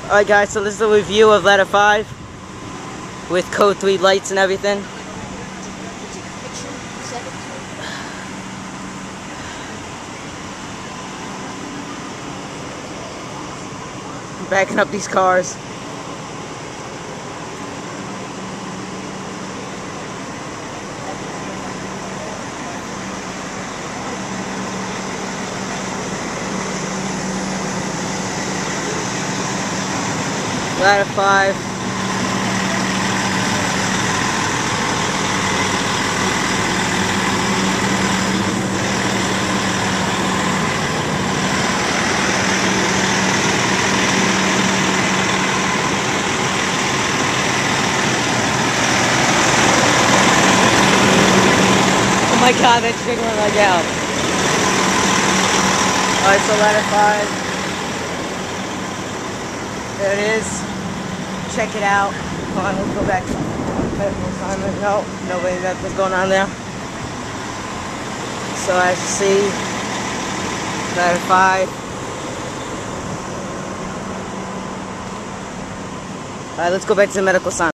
Alright guys, so this is a review of Ladder 5 with Code 3 lights and everything. I'm backing up these cars. Ladder 5. Oh my god, that's jiggling like hell. Alright, so Ladder 5. There it is. Check it out. Come on, let's go back to medical assignment. No, nothing's going on there. So as you see, Ladder 5. Alright, let's go back to the medical assignment.